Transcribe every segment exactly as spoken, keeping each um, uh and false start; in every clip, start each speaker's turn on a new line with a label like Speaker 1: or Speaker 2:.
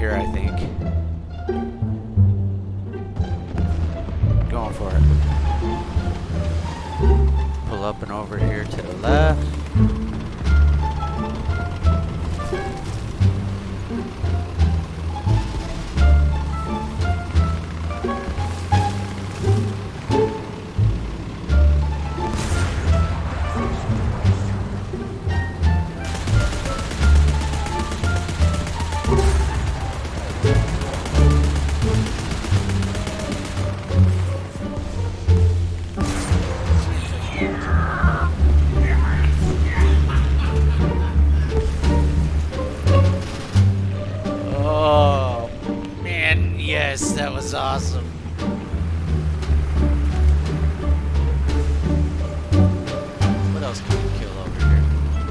Speaker 1: here, I think. Going for it. Pull up and over here to the left.
Speaker 2: Yes, that was awesome. What else can we kill over here?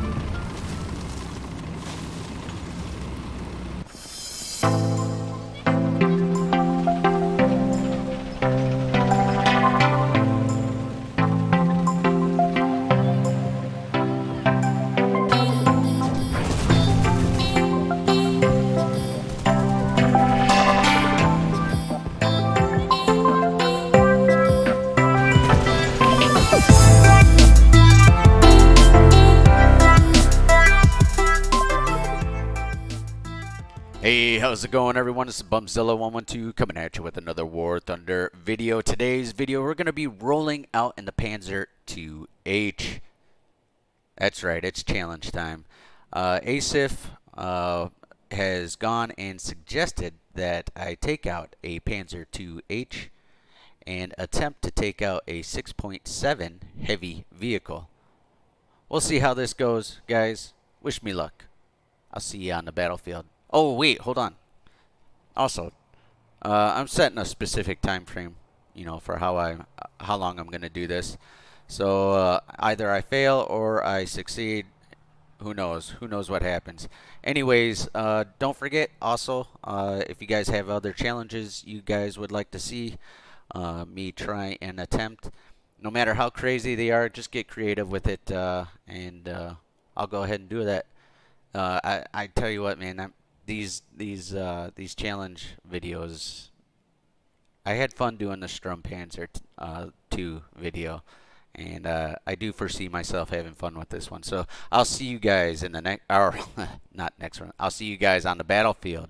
Speaker 1: Hey, how's it going, everyone? This is Bumzilla one one two coming at you with another War Thunder video. Today's video, we're going to be rolling out in the Panzer two H. That's right, it's challenge time. Uh, Asif uh, has gone and suggested that I take out a Panzer two H and attempt to take out a six point seven heavy vehicle. We'll see how this goes, guys. Wish me luck. I'll see you on the battlefield. Oh, wait, hold on. Also, uh, I'm setting a specific time frame, you know, for how I, how long I'm going to do this. So, uh, either I fail or I succeed. Who knows? Who knows what happens? Anyways, uh, don't forget, also, uh, if you guys have other challenges you guys would like to see uh, me try and attempt, no matter how crazy they are, just get creative with it, uh, and uh, I'll go ahead and do that. Uh, I, I tell you what, man, I'm, These these uh, these challenge videos, I had fun doing the Strum Panzer uh, two video, and uh, I do foresee myself having fun with this one. So I'll see you guys in the next, or not next one. I'll see you guys on the battlefield.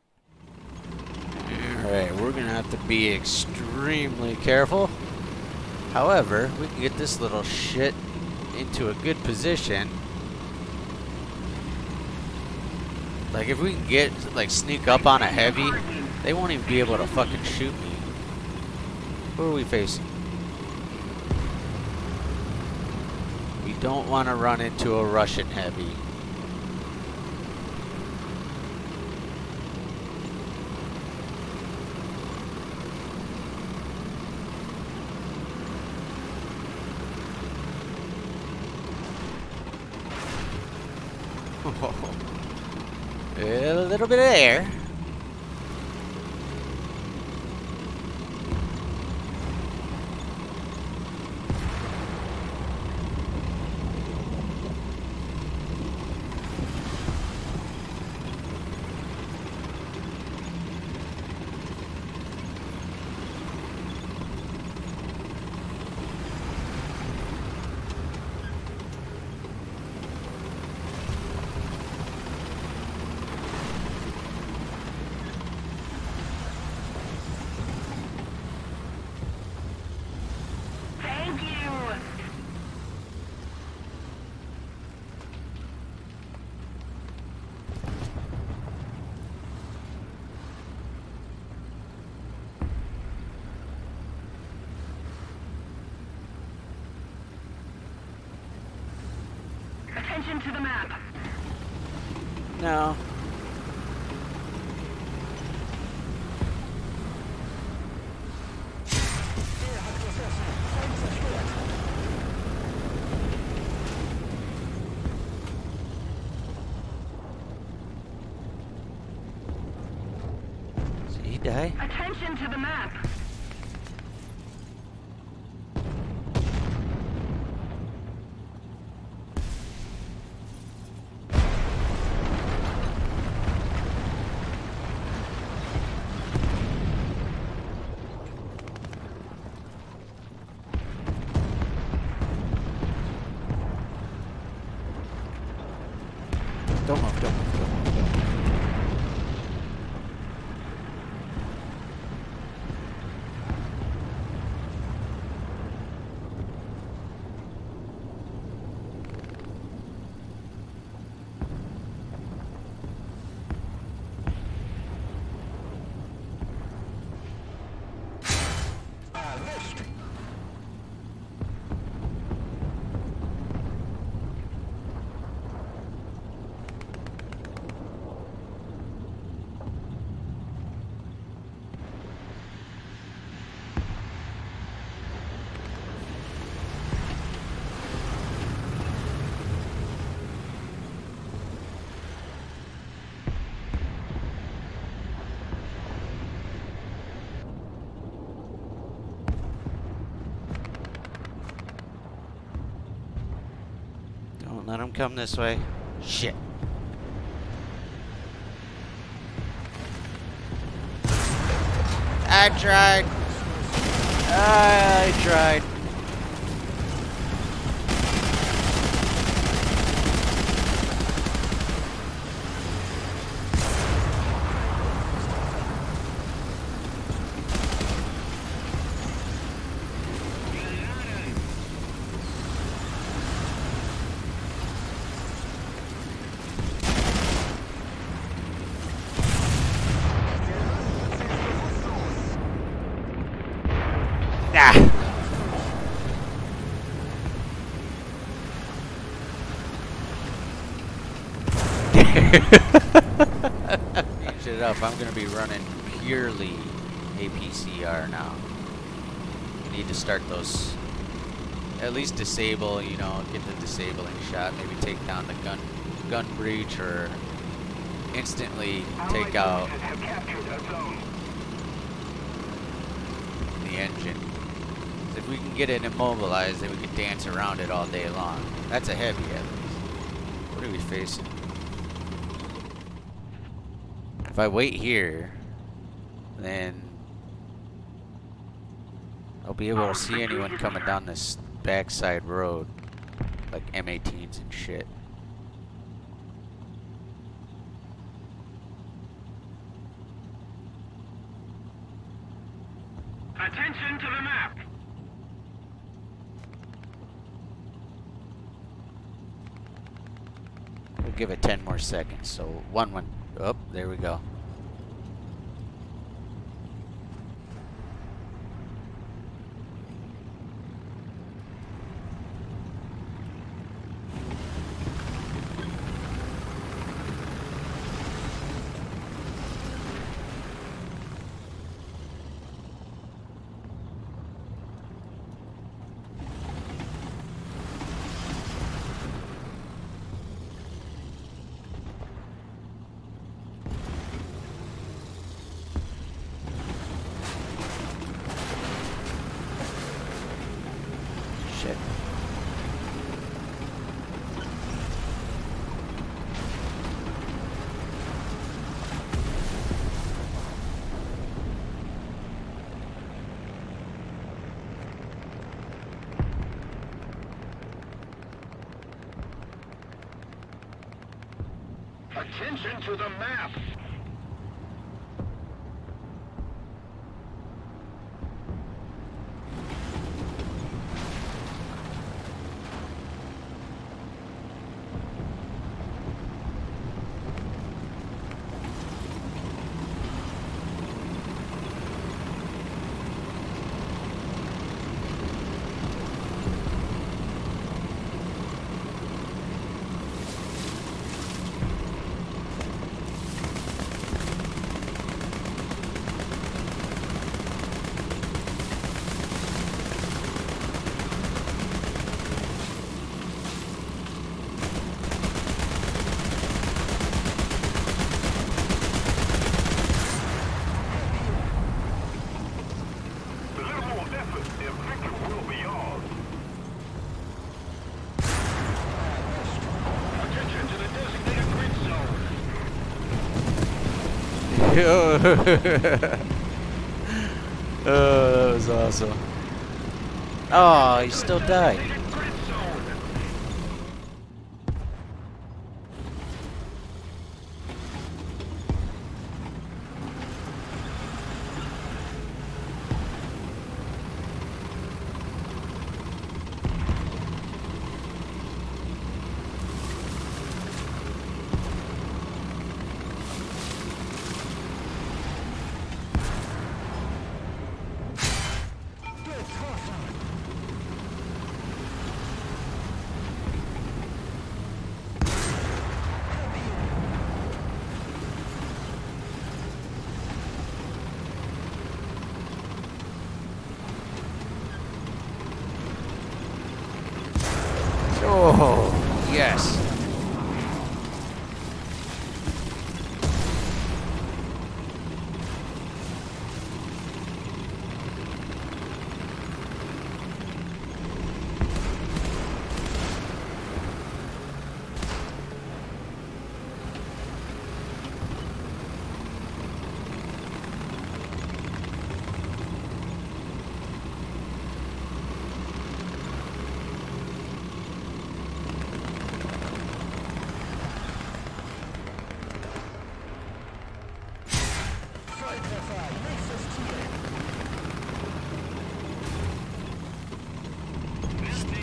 Speaker 1: All right, we're gonna have to be extremely careful. However, we can get this little shit into a good position. Like, if we can get, like, sneak up on a heavy, they won't even be able to fucking shoot me. Who are we facing? We don't want to run into a Russian heavy. A little bit of air.
Speaker 3: Attention to the map.
Speaker 1: No. Did he die?
Speaker 3: Attention to the map.
Speaker 1: Don't move, don't move, don't move, don't move.
Speaker 2: Don't let him come this way. Shit. I tried. I tried.
Speaker 1: Change it up. I'm gonna be running purely A P C R now. We need to start those. At least disable, you know, get the disabling shot. Maybe take down the gun, gun breach, or instantly take out the engine. If we can get it immobilized, then we can dance around it all day long. That's a heavy at least. What are we facing? If I wait here, then I'll be able to see anyone coming down this backside road, like M eighteens and shit.
Speaker 3: Attention to the map.
Speaker 1: We'll give it ten more seconds. So one, one. Oh, there we go. Shit.
Speaker 3: Attention to the map.
Speaker 1: Oh, that was awesome. Oh, he still died.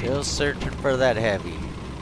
Speaker 2: Still searching for that heavy.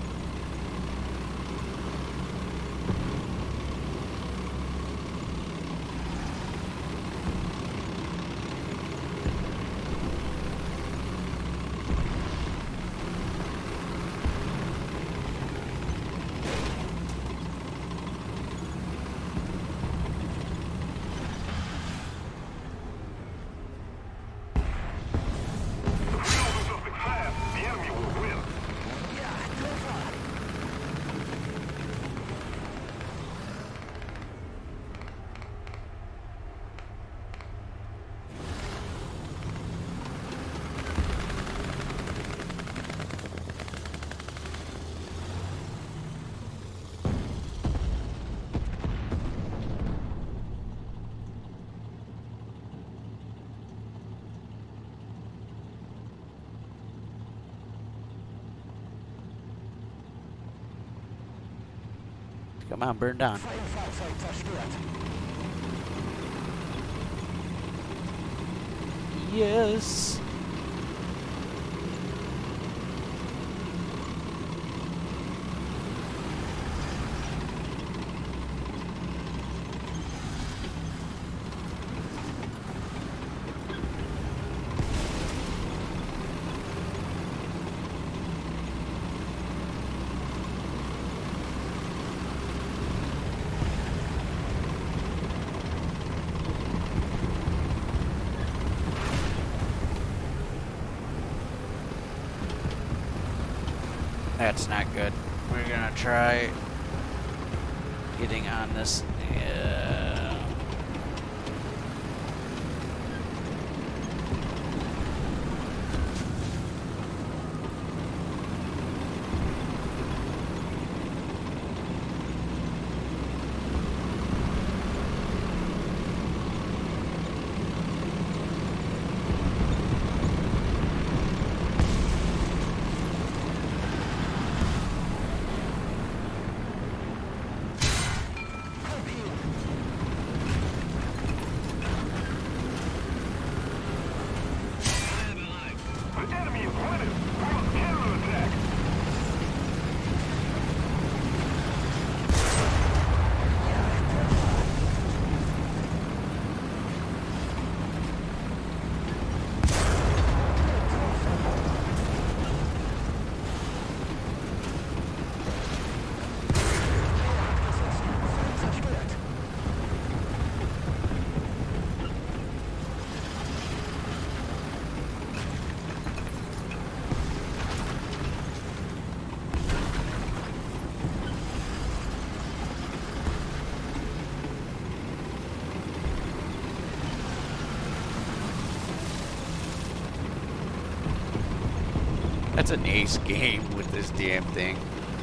Speaker 1: Come on, burn down.
Speaker 2: Yes.
Speaker 1: That's not good. We're gonna try getting on this. Yeah. That's an ace game with this damn thing.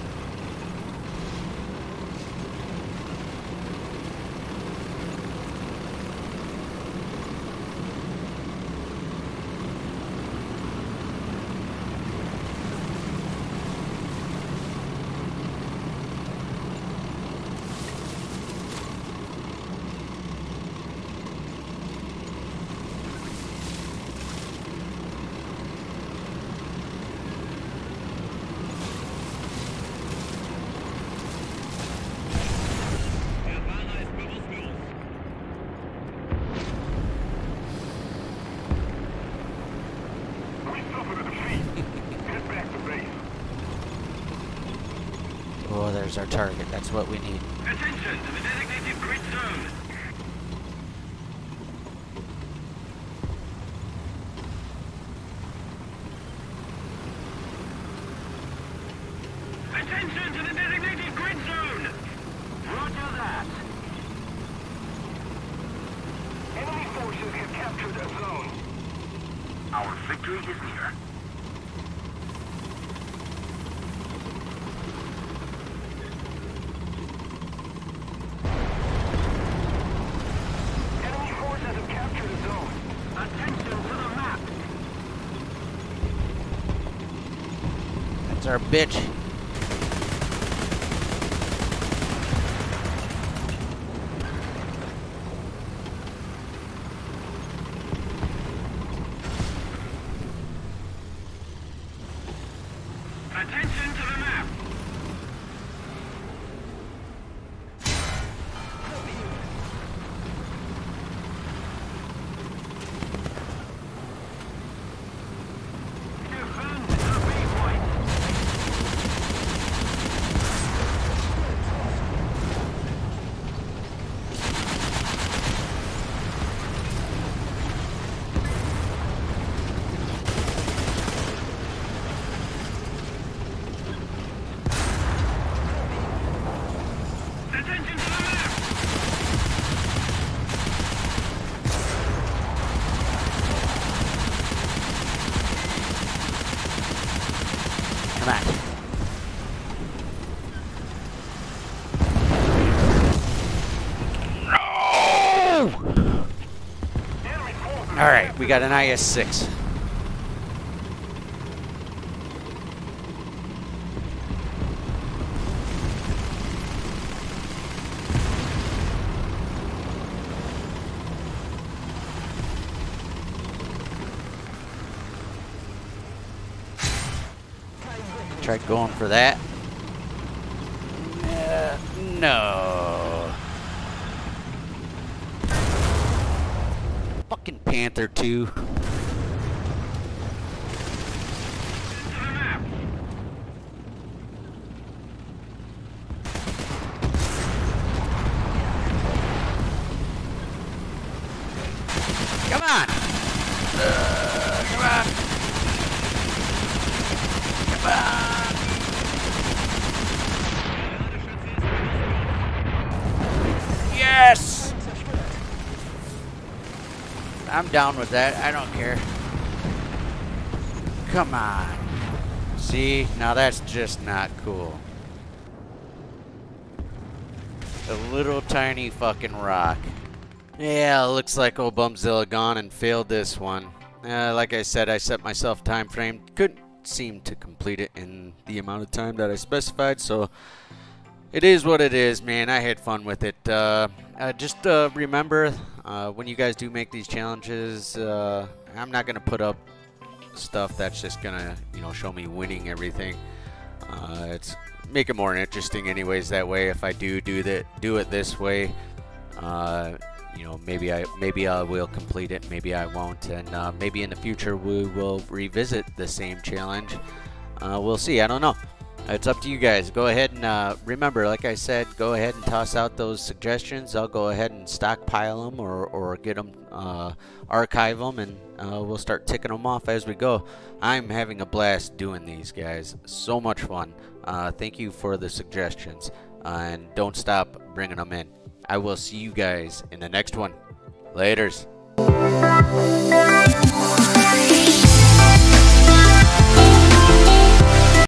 Speaker 2: Oh, there's our target. That's what we need.
Speaker 3: Attention to the designated grid zone. Attention to the designated grid zone. Roger that. Enemy forces have captured the zone. Our victory is near.
Speaker 2: That's our bitch. got an I S six. Tried going for that. Uh, no. Fucking Panther two. Come on. Uh, come on. Come on. Yes! I'm down with that. I don't care. Come on. See? Now that's just not cool. A little tiny fucking rock. Yeah, looks like old Bumzilla gone and failed this one. Uh, like I said, I set myself a time frame. Couldn't seem to complete it in the amount of time that I specified, so it is what it is, man. I had fun with it. Uh, uh, just uh, remember, uh, when you guys do make these challenges, uh, I'm not going to put up stuff that's just going to, you know, show me winning everything. Uh, it's make it more interesting anyways that way. If I do do that, do it this way, uh, you know, maybe I maybe I will complete it, maybe I won't, and uh, maybe in the future we will revisit the same challenge. Uh, we'll see. I don't know. It's up to you guys. Go ahead and uh, remember, like I said, go ahead and toss out those suggestions. I'll go ahead and stockpile them or, or get them, uh, archive them, and uh, we'll start ticking them off as we go. I'm having a blast doing these, guys. So much fun. Uh, thank you for the suggestions, uh, and don't stop bringing them in. I will see you guys in the next one. Laters.